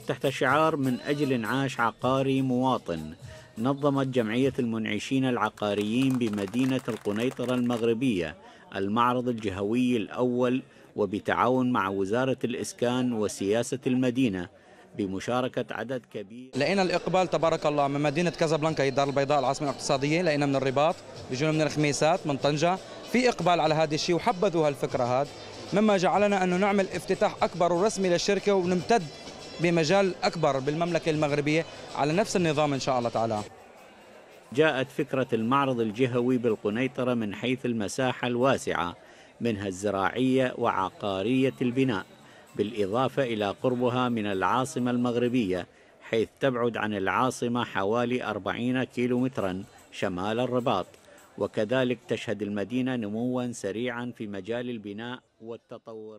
تحت شعار من أجل إنعاش عقاري مواطن، نظمت جمعية المنعشين العقاريين بمدينة القنيطرة المغربية المعرض الجهوي الأول، وبتعاون مع وزارة الإسكان وسياسة المدينة بمشاركة عدد كبير. لقينا الإقبال تبارك الله من مدينة كازابلانكا، هي الدار البيضاء العاصمة الاقتصادية، لقينا من الرباط، بيجونا من الخميسات، من طنجة، في إقبال على هذا الشيء وحبذوا هالفكرة هذا، مما جعلنا أنه نعمل افتتاح أكبر ورسمي للشركة ونمتد بمجال أكبر بالمملكة المغربية على نفس النظام إن شاء الله تعالى. جاءت فكرة المعرض الجهوي بالقنيطرة من حيث المساحة الواسعة منها الزراعية وعقارية البناء، بالإضافة إلى قربها من العاصمة المغربية، حيث تبعد عن العاصمة حوالي 40 كيلومترا شمال الرباط. وكذلك تشهد المدينة نموا سريعا في مجال البناء والتطور.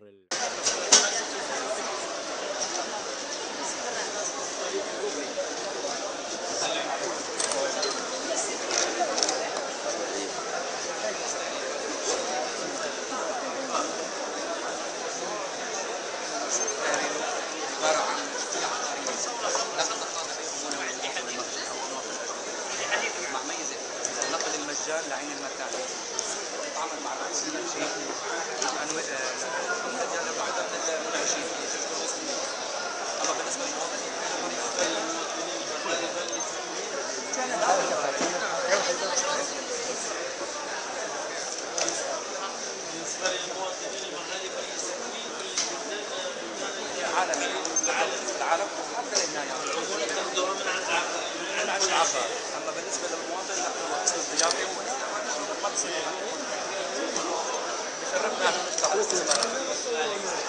لعين المكان تتعامل مع المنعشين اما بالنسبه العالم حتى النهايه اما بالنسبه للمواطن لا هو قسم الضيافه بشرفنا نشتغل.